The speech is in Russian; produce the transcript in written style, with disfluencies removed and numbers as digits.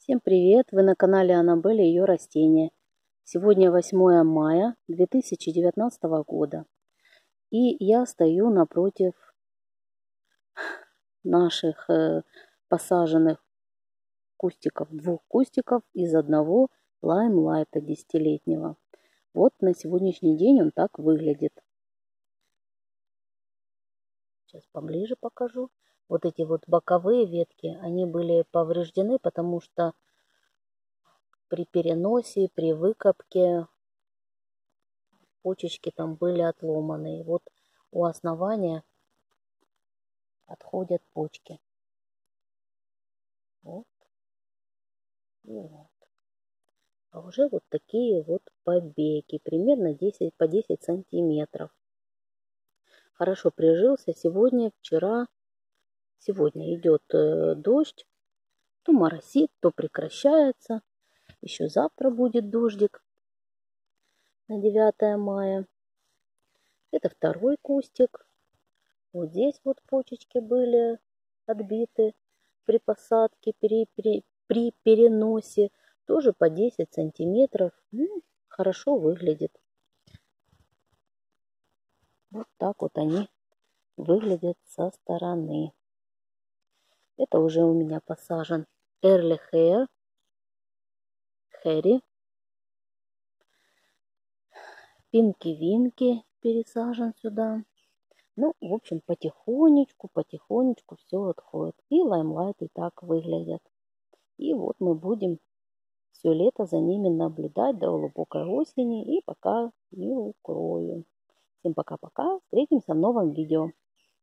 Всем привет! Вы на канале Аннабель и ее растения. Сегодня 8 мая 2019 года. И я стою напротив наших посаженных кустиков, двух кустиков из одного лаймлайта 10-летнего. Вот на сегодняшний день он так выглядит. Сейчас поближе покажу. Вот эти вот боковые ветки, они были повреждены, потому что при переносе, при выкопке почечки там были отломаны. И вот у основания отходят почки. Вот. И вот. А уже вот такие вот побеги. Примерно 10 по 10 сантиметров. Хорошо прижился. Сегодня, вчера. Сегодня идет дождь. То моросит, то прекращается. Еще завтра будет дождик на 9 мая. Это второй кустик. Вот здесь вот почечки были отбиты при посадке, при переносе. Тоже по 10 сантиметров. Хорошо выглядит. Вот так вот они выглядят со стороны. Это уже у меня посажен Early Harry. Пинки-винки пересажен сюда. Ну, в общем, потихонечку все отходит. И лаймлайты так выглядят. И вот мы будем все лето за ними наблюдать до глубокой осени. И пока не укрою. Всем пока-пока. Встретимся в новом видео.